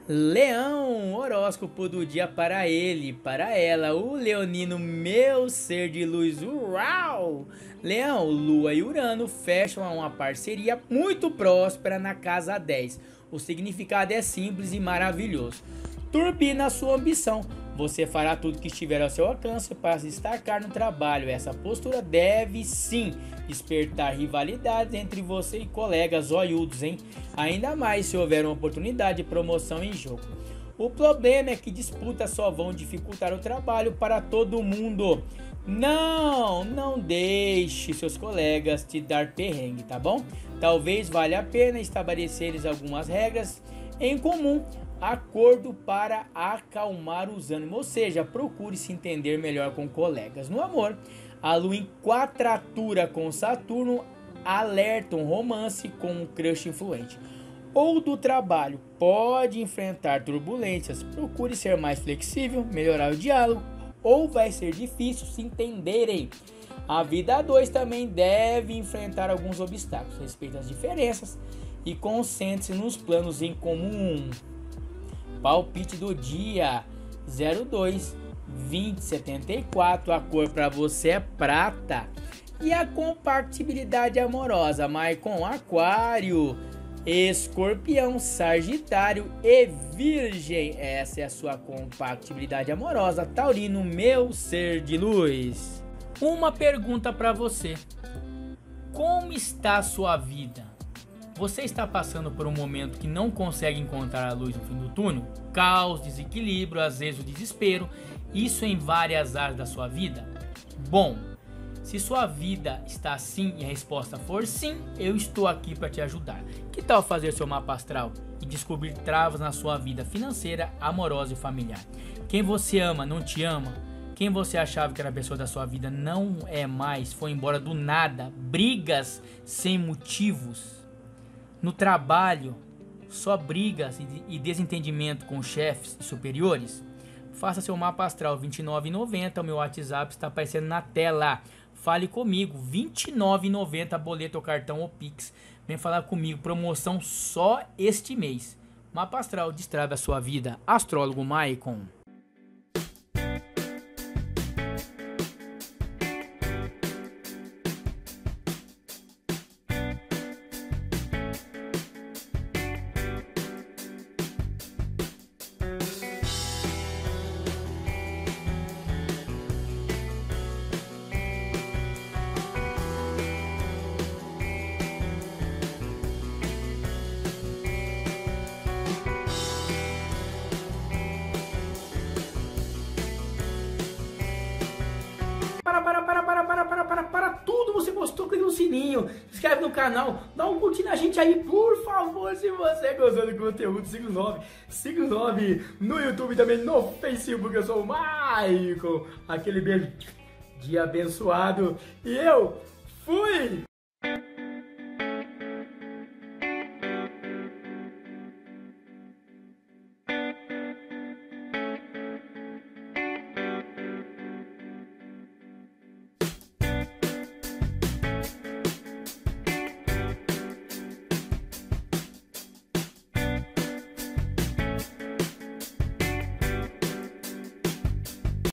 Leão, horóscopo do dia para ele, para ela, o leonino, meu ser de luz, uau! Leão, Lua e Urano fecham uma parceria muito próspera na casa 10. O significado é simples e maravilhoso. Turbina sua ambição. Você fará tudo que estiver ao seu alcance para se destacar no trabalho. Essa postura deve sim despertar rivalidades entre você e colegas olhudos, hein? Ainda mais se houver uma oportunidade de promoção em jogo. O problema é que disputas só vão dificultar o trabalho para todo mundo. Não deixe seus colegas te dar perrengue, tá bom? Talvez valha a pena estabelecer algumas regras em comum, acordo para acalmar os ânimos, ou seja, procure se entender melhor com colegas. No amor, a lua em quadratura com Saturno alerta um romance com um crush influente. Ou do trabalho, pode enfrentar turbulências, procure ser mais flexível, melhorar o diálogo, ou vai ser difícil se entenderem. A vida a dois também deve enfrentar alguns obstáculos, respeite as diferenças e concentre-se nos planos em comum. Palpite do dia 02 2074, a cor para você é prata. E a compatibilidade amorosa, Maicon, Aquário, Escorpião, Sagitário e Virgem. Essa é a sua compatibilidade amorosa, Taurino, meu ser de luz. Uma pergunta para você: como está a sua vida? Você está passando por um momento que não consegue encontrar a luz no fim do túnel? Caos, desequilíbrio, às vezes o desespero, isso em várias áreas da sua vida? Bom, se sua vida está assim e a resposta for sim, eu estou aqui para te ajudar. Que tal fazer seu mapa astral e descobrir travas na sua vida financeira, amorosa e familiar? Quem você ama não te ama? Quem você achava que era a pessoa da sua vida não é mais, foi embora do nada, brigas sem motivos. No trabalho, só brigas e desentendimento com chefes e superiores? Faça seu mapa astral, R$ 29,90, o meu WhatsApp está aparecendo na tela. Fale comigo, R$ 29,90, boleto ou cartão ou Pix. Vem falar comigo, promoção só este mês. Mapa astral, destrave a sua vida. Astrólogo Maicon. Para tudo, você gostou, clica no sininho, se inscreve no canal, dá um curtir na gente aí, por favor, se você gostou do conteúdo, siga o 9 no YouTube e também no Facebook, eu sou o Maicon, aquele beijo de abençoado, e eu fui!